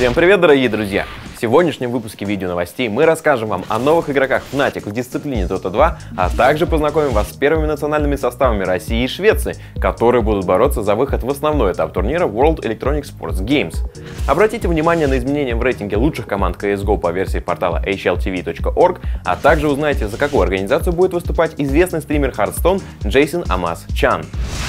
Всем привет, дорогие друзья! В сегодняшнем выпуске видео новостей мы расскажем вам о новых игроках Fnatic в дисциплине Dota 2, а также познакомим вас с первыми национальными составами России и Швеции, которые будут бороться за выход в основной этап турнира World Electronic Sports Games. Обратите внимание на изменения в рейтинге лучших команд CSGO по версии портала hltv.org, а также узнаете, за какую организацию будет выступать известный стример Hearthstone Джейсон Амаз Чан.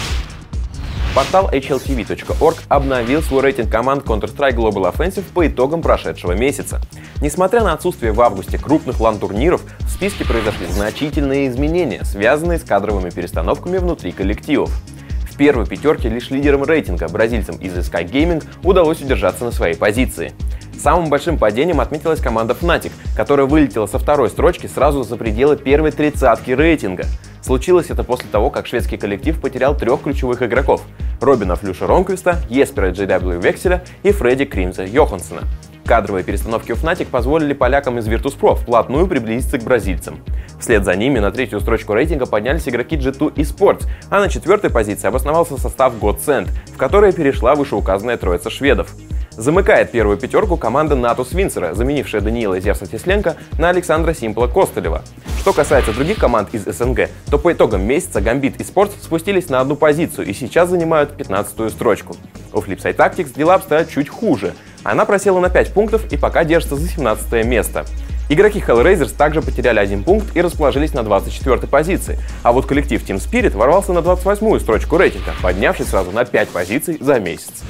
Портал hltv.org обновил свой рейтинг команд Counter-Strike Global Offensive по итогам прошедшего месяца. Несмотря на отсутствие в августе крупных лан-турниров, в списке произошли значительные изменения, связанные с кадровыми перестановками внутри коллективов. В первой пятерке лишь лидерам рейтинга, бразильцам из Sky Gaming, удалось удержаться на своей позиции. Самым большим падением отметилась команда Fnatic, которая вылетела со второй строчки сразу за пределы первой тридцатки рейтинга. Случилось это после того, как шведский коллектив потерял трех ключевых игроков – Робина Флюша Ронквиста, Еспера JW Векселя и Фредди Кримза Йоханссона. Кадровые перестановки у Fnatic позволили полякам из Virtus.pro вплотную приблизиться к бразильцам. Вслед за ними на третью строчку рейтинга поднялись игроки G2 Esports, а на четвертой позиции обосновался состав Godsend, в который перешла вышеуказанная троица шведов. Замыкает первую пятерку команда Натус Винцера, заменившая Даниила Зевса Тесленко на Александра Симпла Костылева. Что касается других команд из СНГ, то по итогам месяца Gambit Esports спустились на одну позицию и сейчас занимают 15-ю строчку. У Flipside Tactics дела обстоят чуть хуже. Она просела на 5 пунктов и пока держится за 17 место. Игроки Hellraisers также потеряли 1 пункт и расположились на 24-й позиции, а вот коллектив Team Spirit ворвался на 28-ю строчку рейтинга, поднявшись сразу на 5 позиций за месяц.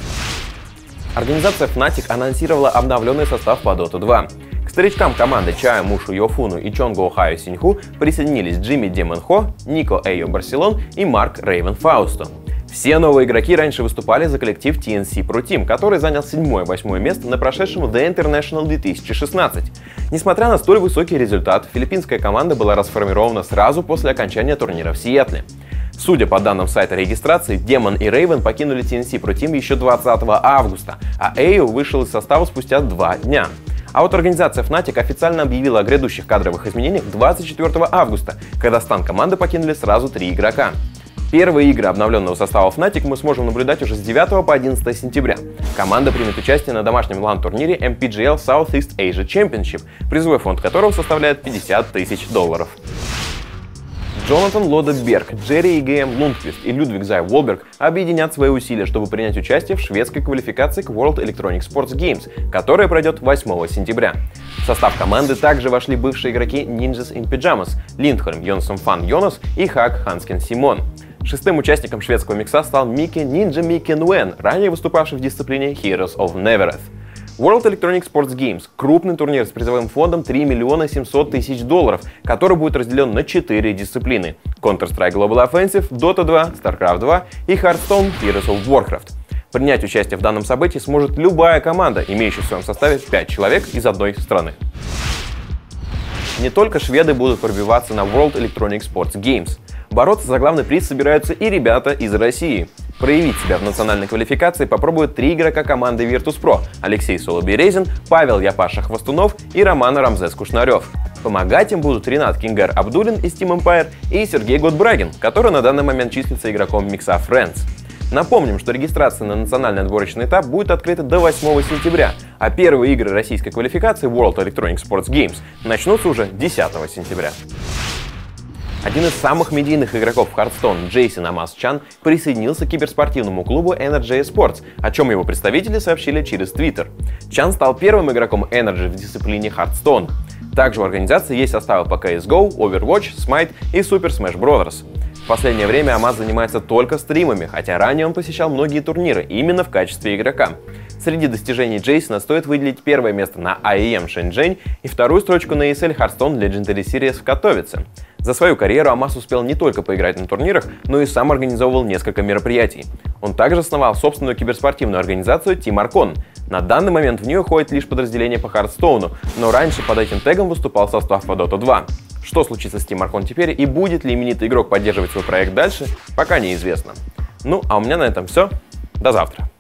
Организация Fnatic анонсировала обновленный состав по Dota 2. К старичкам команды Чая Мушу Йофуну и Чонгу Охайо Синьху присоединились Джимми Демон Хо, Нико Эйо Барселон и Марк Рейвен Фаусто. Все новые игроки раньше выступали за коллектив TNC Pro Team, который занял 7-8 место на прошедшем The International 2016. Несмотря на столь высокий результат, филиппинская команда была расформирована сразу после окончания турнира в Сиэтле. Судя по данным сайта регистрации, Демон и Рейвен покинули TNC Pro Team еще 20 августа, а Эйо вышел из состава спустя 2 дня. А вот организация Fnatic официально объявила о грядущих кадровых изменениях 24 августа, когда стан команды покинули сразу 3 игрока. Первые игры обновленного состава Fnatic мы сможем наблюдать уже с 9 по 11 сентября. Команда примет участие на домашнем лан-турнире MPGL Southeast Asia Championship, призовой фонд которого составляет $50 000. Джонатан Лодеберг, Джерри ИГМ Лундквист и Людвиг Зай Волберг объединят свои усилия, чтобы принять участие в шведской квалификации к World Electronic Sports Games, которая пройдет 8 сентября. В состав команды также вошли бывшие игроки Ninjas in Pyjamas, Линдхольм Йонсом Фан Йонас и Хак Ханскин Симон. Шестым участником шведского микса стал Микки Нинджа Микки Нуэн, ранее выступавший в дисциплине Heroes of Nevereth. World Electronic Sports Games – крупный турнир с призовым фондом $3 700 000, который будет разделен на 4 дисциплины – Counter-Strike Global Offensive, Dota 2, StarCraft 2 и Hearthstone Heroes of Warcraft. Принять участие в данном событии сможет любая команда, имеющая в своем составе 5 человек из одной страны. Не только шведы будут пробиваться на World Electronic Sports Games. Бороться за главный приз собираются и ребята из России. Проявить себя в национальной квалификации попробуют 3 игрока команды Virtus.pro – Алексей Соло-Березин, Павел Япаша-Хвостунов и Роман Рамзес Кушнарев. Помогать им будут Ренат Кингар Абдулин из Team Empire и Сергей Готбрагин, который на данный момент числится игроком микса Friends. Напомним, что регистрация на национальный отборочный этап будет открыта до 8 сентября, а первые игры российской квалификации World Electronic Sports Games начнутся уже 10 сентября. Один из самых медийных игроков Hearthstone, Джейсон Амаз Чан, присоединился к киберспортивному клубу Energy Esports, о чем его представители сообщили через Twitter. Чан стал первым игроком Energy в дисциплине Hearthstone. Также у организации есть составы по CSGO, Overwatch, Smite и Super Smash Bros. В последнее время Амаз занимается только стримами, хотя ранее он посещал многие турниры именно в качестве игрока. Среди достижений Джейсона стоит выделить первое место на IEM Шэньчжэнь и вторую строчку на ESL Hearthstone Legendary Series в Катовице. За свою карьеру Амаз успел не только поиграть на турнирах, но и сам организовывал несколько мероприятий. Он также основал собственную киберспортивную организацию Team Archon. На данный момент в нее ходит лишь подразделение по Hearthstone, но раньше под этим тегом выступал состав по Dota 2. Что случится с Team Archon теперь и будет ли именитый игрок поддерживать свой проект дальше, пока неизвестно. Ну а у меня на этом все. До завтра.